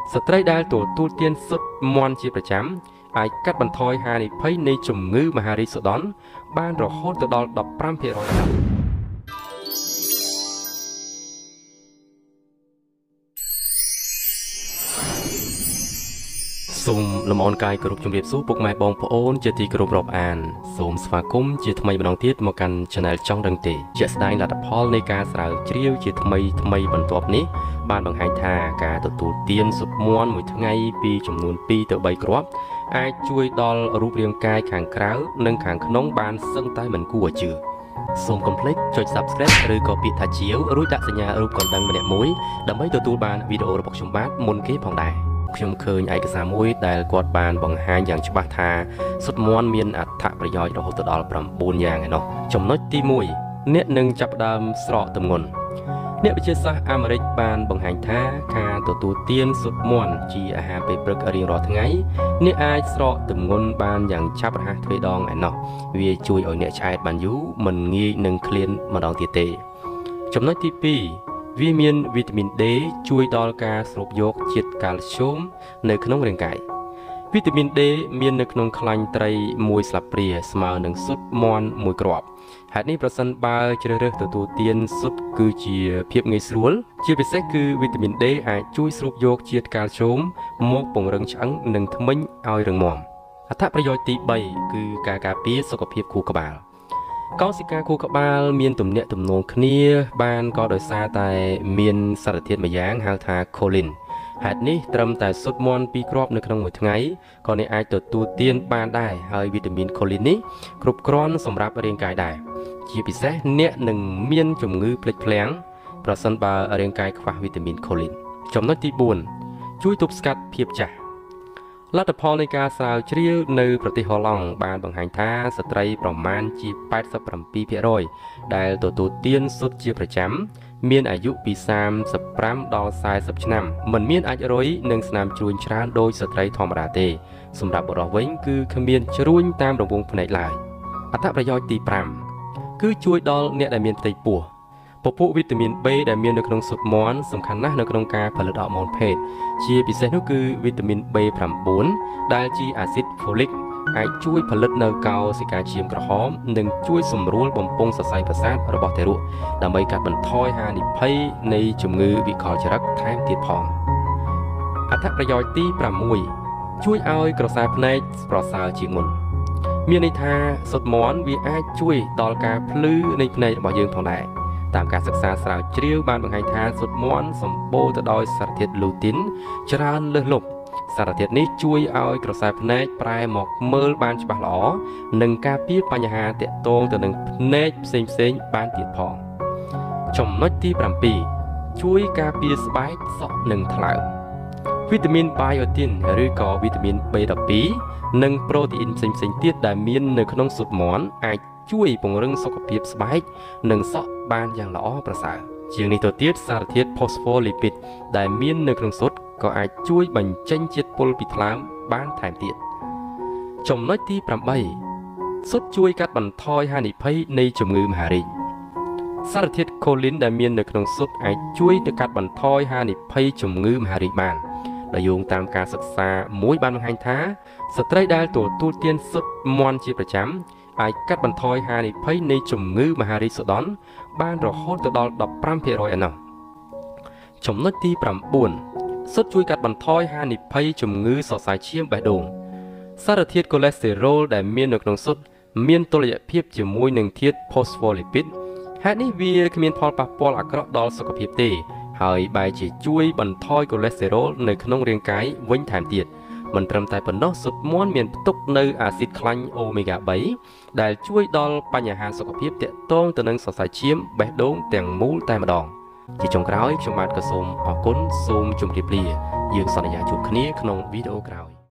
ស្ត្រីដែលទទួលទានស៊ុតមាន់ជាប្រចាំអាចកាត់បន្ថយហានិភ័យនៃជំងឺមហារីកសូដនបានរហូតទៅដល់ 15% សូមលំអរកាយគោរពជំរាបសួរពុកម៉ែបងប្អូនជាទីគោរពរាប់អានសូមស្វាគមន៍ជាថ្មីម្ដងទៀតមកកាន់ Channel ចង់ដឹងទេជាក់ស្ដែងលទ្ធផលនៃការស្រាវជ្រាវជាថ្មីបន្ទាប់នេះបានបង្ហាញថាការទទួលទានស៊ុតមាន់មួយថ្ងៃពីចំនួន2ទៅ3គ្រាប់អាចជួយដល់រូបរាងកាយខាងក្រៅនិងខាងក្នុងបានសឹងតែមិនគួរឲ្យជឿសូមកុំភ្លេចចុច Subscribe ឬក៏ពាក្យថាជាវរួចដាក់សញ្ញារូបកណ្ដឹងម្នាក់មួយដើម្បីទទួលបានវីដេអូរបស់ខ្ញុំបាទមុនគេផងដែរខ្ញុំឃើញឯកសារមួយដែលគាត់បានបង្ហាញយ៉ាងច្បាស់ថាស៊ុតមាន់មានអត្ថប្រយោជន៍រហូតដល់9យ៉ាងឯណោះចំណុចទី1អ្នកនឹងចាប់ផ្ដើមស្រកទម្ងន់អ្នកវិទ្យាសាស្ត្រអាមេរិកបានបង្ហាញថាការទទួលទានស៊ុតមាន់ជាអាហារពេលព្រឹករៀងរាល់ថ្ងៃអ្នកអាចស្រកទម្ងន់បានយ៉ាងឆាប់រហ័សទ្វេដងឯណោះវាជួយឲ្យអ្នកឆ្អែតបានយូរមិនងាយនឹងឃ្លានម្ដងទៀតទេចំណុចទី2វាមានវីតាមីន D ជួយដល់ការស្រូបយកជាតិកាល់ស្យូមនៅក្នុងរាងកាយវីតាមីន D មាននៅក្នុងខ្លាញ់ត្រី1ស្លាបព្រាស្មើនឹងស៊ុតមាន់1គ្រាប់ហេតុនេះប្រសិនបើជ្រើសរើសទទួលទានស៊ុតគឺជាភាពងាយស្រួលជាពិសេសគឺវីតាមីន D អាចជួយស្រូបយកជាតិកាល់ស្យូមមកពង្រឹងឆ្អឹងនិងធ្មេញឲ្យរឹងមាំអត្ថប្រយោជន៍ទី3គឺការការពារសុខភាពខួរក្បាលកោសិកាខួរក្បាលមានទំនាក់ទំនងគ្នាបានក៏ដោយសារតែមានសារធាតុមួយយ៉ាងហៅថា choline ហេតុនេះត្រឹមតែស៊ុតមាន់2គ្រាប់នៅក្នុងមួយថ្ងៃក៏អ្នកអាចទទួលទានបានដែរហើយវីតាមីន choline នេះគ្រប់គ្រាន់សម្រាប់រាងកាយដែរជាពិសេសអ្នកនឹងមានជំងឺភ្លេចភ្លាំងប្រសិនបើរាងកាយខ្វះវីតាមីន choline ចំណុចទី4ជួយទប់ស្កាត់ភាពចាស់លទ្ធផលនៃការស្រាវជ្រាវនៅប្រទេសហូឡង់បានបង្ហាញថាស្ត្រីប្រមាណជា 87% ដែលទទួលទានស៊ុតជាប្រចាំមានអាយុពី35ដល់40ឆ្នាំមិនមានអាចរុយនិងស្នាមជ្រួញច្រើនដោយស្ត្រីធម្មតាទេសម្រាប់បុរសវិញគឺគ្មានជ្រួញតាមរង្វង់ភ្នែកឡើយអត្ថប្រយោជន៍ទី5គឺជួយដល់អ្នកដែលមានផ្ទៃពោះពពួកវីតាមីន B ដែលមាននៅក្នុងស៊ុតមាន់សំខាន់ណាស់នៅក្នុងការផលិតអរម៉ូនភេទជាពិសេសនោះគឺវីតាមីន B9 ដែលជាអាស៊ីតហ្វូលិកអាចជួយផលិតនៅកោសិកាឈាមក្រហមនិងជួយសម្រួលបំពង់សរសៃប្រសាទរបស់ទារកដើម្បីកាត់បន្ថយហានិភ័យនៃជំងឺវិកលចរិតថែមទៀតផងអត្ថប្រយោជន៍ទី6ជួយឲ្យក្រសែភ្នែកប្រសើរជាងមុនមានន័យថាស៊ុតមាន់វាអាចជួយដល់ការភ្លឺនៃភ្នែករបស់យើងផងដែរតាមការសិក្សាស្រាវជ្រាវបានបង្ហាញថាស៊ុតមាន់សម្បូរទៅដោយសារធាតុលូទីនច្រើនលើសលប់សារធាតុនេះជួយឲ្យក្រសែភ្នែកប្រែមកមើលបានច្បាស់ល្អនិងការពារបញ្ហាទាក់ទងទៅនឹងភ្នែកផ្សេងៗបានទៀតផងចំណុចទី7ជួយការពារស្បែកសក់និងថ្លើមវីតាមីន biotin ឬក៏វីតាមីន B12 និងប្រូតេអ៊ីនផ្សេងៗទៀតដែលមាននៅក្នុងស៊ុតមាន់អាចជួយពង្រឹងសុខភាពស្បែកនិងសក់បានយ៉ាងល្អប្រសើរជាងនេះទៅទៀតសារធាតុ phospholipid ដែលមាននៅក្នុងស៊ុតក៏អាចជួយបញ្ចេញជាតិពុលពីថ្លើមបានថែមទៀតចំណុចទី8ស៊ុតជួយកាត់បន្ថយហានិភ័យនៃជំងឺមហារីកសារធាតុ choline ដែលមាននៅក្នុងស៊ុតអាចជួយទៅកាត់បន្ថយហានិភ័យជំងឺមហារីកបានដែលយោងតាមការសិក្សាមួយបានបង្ហាញថាស្ត្រីដែលទទួលទានស៊ុតមាន់ជាប្រចាំអាចកាត់បន្ថយហានិភ័យនៃជំងឺមហារីកសូដនបានរហូតទៅដល់ 15% ឯណោះចំណុចទី9ស៊ុតជួយកាត់បន្ថយហានិភ័យជំងឺសរសៃឈាមបេះដូងសារធាតុកូលេស្តេរ៉ុលដែលមាននៅក្នុងស៊ុតមានតុល្យភាពជាមួយនឹងធាតុ phospholipid ហេតុនេះវាគ្មានផលប៉ះពាល់អាក្រក់ដល់សុខភាពទេហើយបែរជាជួយបន្ថយកូលេស្តេរ៉ុលនៅក្នុងរាងកាយវិញថែមទៀតមិនត្រឹមតែប៉ុណ្ណោះស៊ុតមាន់មានផ្ទុកនៅអាស៊ីតខ្លាញ់អូមេហ្គា 3 ដែលជួយដល់បញ្ហាសុខភាពទាក់ទងទៅនឹងសរសៃឈាមបេះដូងទាំងមូលតែម្ដងជាចុងក្រោយខ្ញុំបាទក៏សូមអរគុណសូមជម្រាបលាយើងសន្យាជួបគ្នាក្នុងវីដេអូក្រោយ